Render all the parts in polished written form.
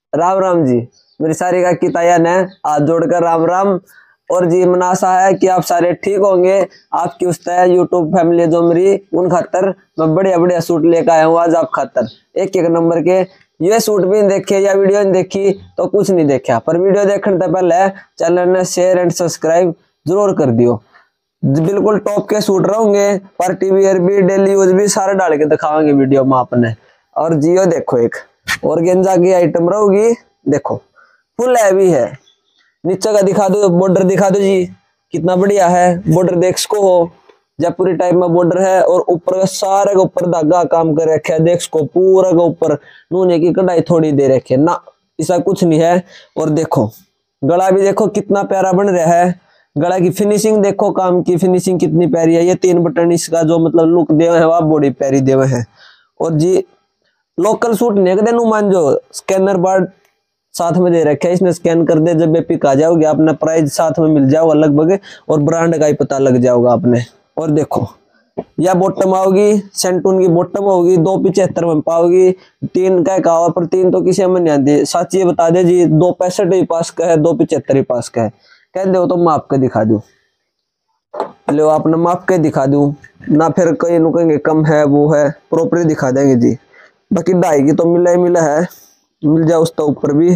राम राम जी, मेरी सारी का किताया ने हाथ जोड़कर राम राम। और जी मन आशा है कि आप सारे ठीक होंगे। आपकी उस यूट्यूब फैमिली जो मेरी उन खातर मैं बढ़िया बढ़िया सूट लेकर आया हूँ आज आप खातर। एक एक नंबर के ये सूट भी देखे या वीडियो नहीं देखी तो कुछ नहीं देखा, पर वीडियो देखने से पहले चैनल ने शेयर एंड सब्सक्राइब जरूर कर दियो। बिल्कुल टॉप के सूट रहेंगे, पार्टी वियर भी डेली यूज भी सारे डाल के दिखावांगे वीडियो में आपने। और जियो देखो एक ऑर्गेन्जा की आइटम रहेगी, देखो फुल हैवी है। नीचे का दिखा दो, बॉर्डर दिखा दो जी कितना बढ़िया है। बॉर्डर देख सको हो, जयपुरी टाइप में बॉर्डर है। और ऊपर का सारे के ऊपर धागा काम कर रखे है, देख सको पूरा के ऊपर नूने की कढ़ाई थोड़ी दे रखी है ना, ऐसा कुछ नहीं है। और देखो गला भी देखो कितना प्यारा बन रहा है। गला की फिनिशिंग देखो, काम की फिनिशिंग कितनी प्यारी है। ये 3 बटन इसका जो मतलब लुक देवे है वह बॉडी प्यारी देवे है। और जी लोकल सूट नहीं एक दिन मान जो स्कैनर बार साथ में दे रखे है, इसने स्कैन कर दे, जब पिक आ जाओगे अपना प्राइस साथ में मिल जाओगा लगभग, और ब्रांड का ही पता लग जाओगा आपने। और देखो या बॉटम आओगी, सेंटून की बॉटम होगी, 275 में पाओगी। 3 का कहा पर 3 तो किसी में नहीं आती, सच ये बता दे जी 265 ही पास का है, 275 ही पास का है। कह दो तो माप के दिखा दूं, लो आपने माप के दिखा दूं ना, फिर कहीं नु कहेंगे कम है वो है, प्रॉपर दिखा देंगे जी। बाकी 2.5 की तो मिला ही मिला है, मिल जाए उसका ऊपर भी।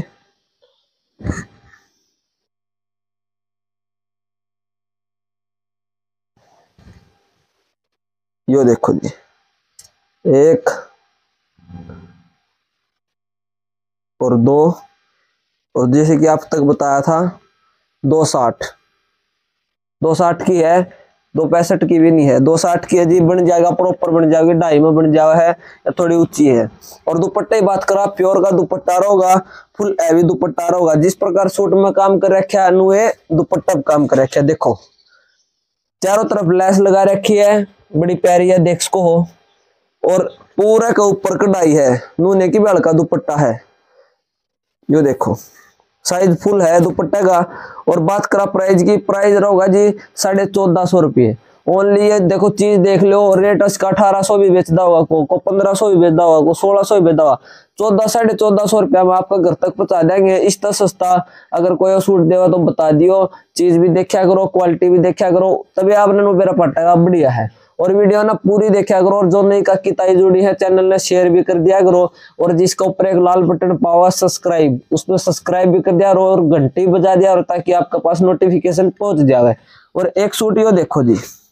यो देखो जी 1 और 2, और जैसे कि आप तक बताया था 260 की है, 265 की भी नहीं है, 260 की है जी। बन जाएगा प्रॉपर, बन जाएगी 2.5 में बन जावा है या थोड़ी ऊंची है। और दुपट्टे की बात करा, प्योर का दुपट्टा होगा, फुल हैवी दुपट्टा होगा। जिस प्रकार सूट में काम कर रखा है अनुए दुपट्टा काम कर रखा है। देखो चारों तरफ लेस लगा रखी है, बड़ी प्यारी है, देख सको हो। और पूरा का ऊपर कढ़ाई है, नूने की बेल का दुपट्टा है। यो देखो साइज फुल है दुपट्टे का। और बात करा प्राइस की, प्राइस रहेगा जी 1450 रुपये ओनली। ये देखो चीज देख लो, रेट इसका 1800 भी बेचता होगा, को 1500 भी बेचता होगा, को 1600 भी बेचता होगा। 1400-1450 रुपया में आपका घर तक पहुंचा देंगे। इस तरह सस्ता अगर कोई सूट देगा तो बता दियो। चीज भी देखा करो, क्वालिटी भी देखा करो, तभी आपने मेरा पटेगा बढ़िया है। और वीडियो ना पूरी देखा करो, और जो नई का किताई जुड़ी है चैनल ने शेयर भी कर दिया करो। और जिसका ऊपर एक लाल बटन पावा सब्सक्राइब, उसमें सब्सक्राइब भी कर दिया और घंटी बजा दिया, और ताकि आपके पास नोटिफिकेशन पहुंच जाए। और एक सूट यो देखो जी